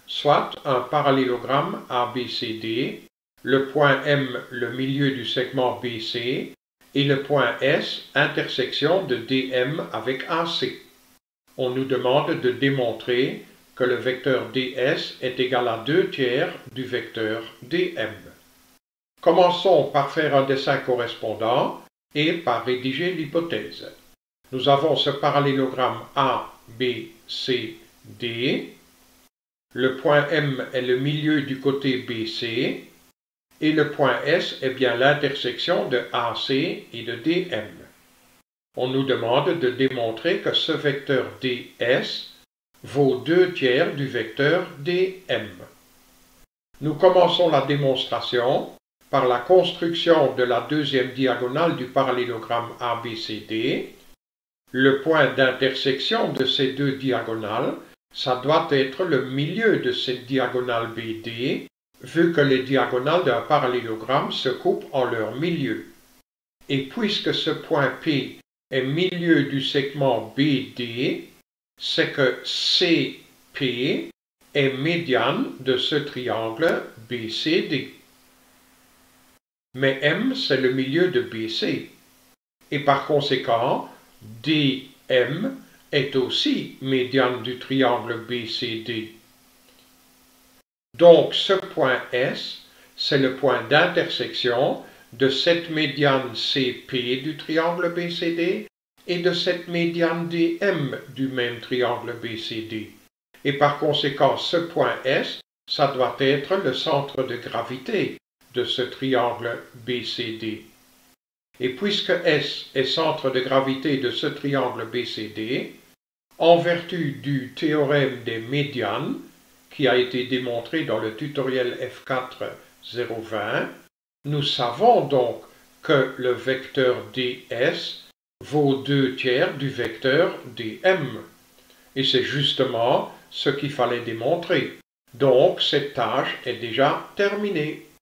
soit un parallélogramme ABCD, le point M le milieu du segment BC et le point S intersection de DM avec AC. On nous demande de démontrer que le vecteur ds est égal à 2/3 du vecteur dm. Commençons par faire un dessin correspondant et par rédiger l'hypothèse. Nous avons ce parallélogramme ABCD. Le point M est le milieu du côté BC et le point S est bien l'intersection de AC et de DM. On nous demande de démontrer que ce vecteur ds vaut 2/3 du vecteur dm. Nous commençons la démonstration par la construction de la deuxième diagonale du parallélogramme ABCD. Le point d'intersection de ces deux diagonales, ça doit être le milieu de cette diagonale BD, vu que les diagonales d'un parallélogramme se coupent en leur milieu. Et puisque ce point P est milieu du segment BD, c'est que CP est médiane de ce triangle BCD. Mais M, c'est le milieu de BC. Et par conséquent, DM est aussi médiane du triangle BCD. Donc ce point S, c'est le point d'intersection de cette médiane CP du triangle BCD et de cette médiane DM du même triangle BCD. Et par conséquent, ce point S, ça doit être le centre de gravité de ce triangle BCD. Et puisque S est centre de gravité de ce triangle BCD, en vertu du théorème des médianes, qui a été démontré dans le tutoriel F4 020, nous savons donc que le vecteur ds vaut 2/3 du vecteur dm. Et c'est justement ce qu'il fallait démontrer. Donc cette tâche est déjà terminée.